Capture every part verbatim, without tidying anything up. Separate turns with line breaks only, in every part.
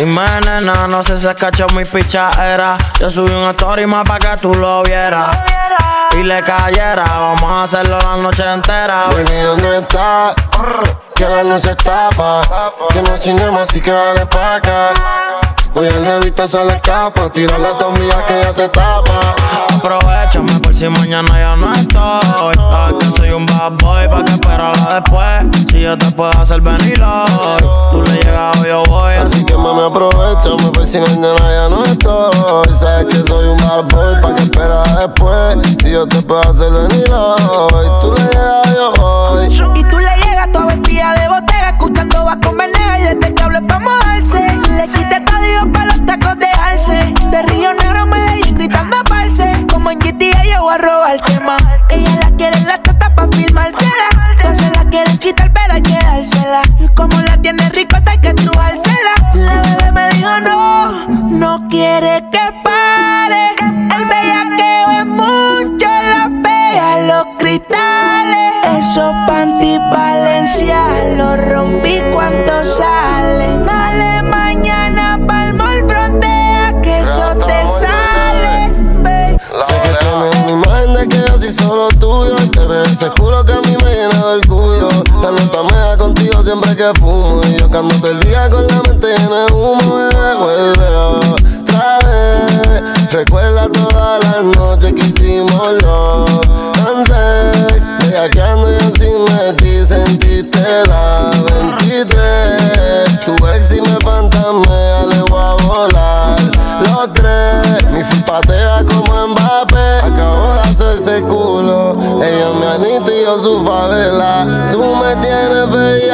Dime, nena, no sé si has cachado mi pichadera. Yo subí un story más pa' que tú lo vieras y le cayera. Vamos a hacerlo la noche entera.
Baby, ¿dónde estás? Que la luz se tapa. Que no chinguemos así que dale pa' acá. Hoy el revista se le escapa. Tira la tomilla que ya te tapa.
Aprovechame por si mañana ya no estoy. Sabes que soy un bad boy, pa' que esperarla después. Si yo te puedo hacer venir hoy, tú le llegas o yo voy.
Así que mami, aprovechame por si mañana ya no estoy. Sabes que soy un bad boy, pa' que esperarla después. Si yo te puedo hacer venir hoy, tú le llegas o yo voy.
Y tú le llegas toda vestida de botella, escuchando va con Venegas y desde que hables pa' mojarse. Le quité todo Dios pa' los tacos de alce. De Río Negro a Medellín gritando a parce. Como en G T A llegó a robarte más. Ella la quiere en la teta pa' filmársela. Todas se la quieren quitar pero hay que dársela. Y como la tiene ricota hay que trujársela. La bebé me dijo no, no quiere que pare. El bellaqueo es mucho, la pega los cristales. Esos panty Valencia los rompí cuánto salen. Dale mañana pa'l mall frontea que eso te sale, babe.
Sé que tienes una imagen de que yo soy solo tuyo. Y eres ese culo que a mí me llena de orgullo. La nota me da contigo siempre que fumo. Y yo cando todo el día con la mente llena de humo. Bebé, vuelve otra vez. Recuerda todas las noches que hicimos los dances. Bellaqueando y así me di, sentiste la veintitrés. Tu ex si me fantasmea, le voy a volar los tres. Mi full patea como Mbappé. Acabo de hacerse el culo. Ella me anita y yo su favela. Tú me tienes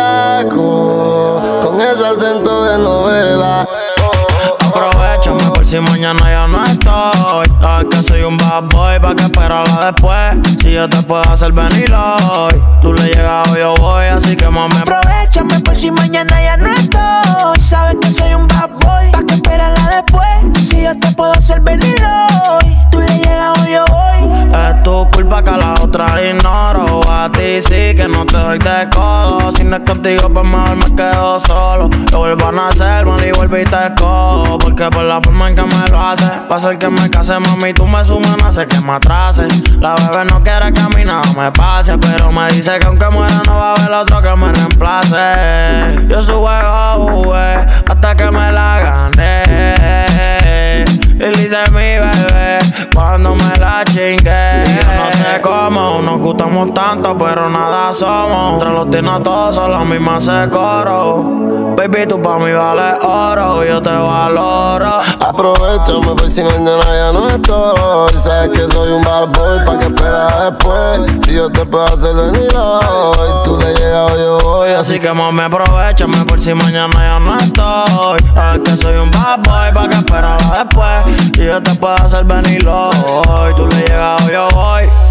bellaco con ese acento de novela.
Aprovechame por si mañana ya no estoy. Sabes que soy un bad boy, pa' que esperarla después. Si yo te puedo hacer venir hoy, tú le llegas o yo voy. Así que mami,
aprovechame por si mañana ya no estoy. Sabes que soy un bad boy, pa' que esperarla después. Si yo te puedo hacer venir hoy, tú le llegas o yo voy.
es tu culpa que a la otra ignoro. A ti sí que no te doy de codo. Si no es contigo pues mejor me quedo solo. Yo vuelvo a nacer, mal y vuelvo y te escojo. Porque por la forma en que me lo haces, va a ser que me case, mami, tú me sumas, no hace que me atrase. La bebé no quiere que a mí nada me pase, pero me dice que aunque muera no va a haber otro que me reemplace. Yo su juego jugué hasta que me la gané. Y le hice mi bebé cuando me la chingué. Y yo no sé cómo nos gustamos tanto, pero nada somos. Entre los tinos todos son la misma se coro. Baby, tú pa' mí vales oro, yo te valoro.
Aprovechame por si mañana ya no estoy. Sabes que soy un bad boy, pa' que esperas después. Si yo te puedo hacer venir hoy, tú le llegas o yo voy.
Así que mami, aprovechame por si mañana ya no estoy. Sabes que soy un bad boy, pa' que esperarla después. Si yo te puedo hacer venir hoy, tú le llegas o yo voy.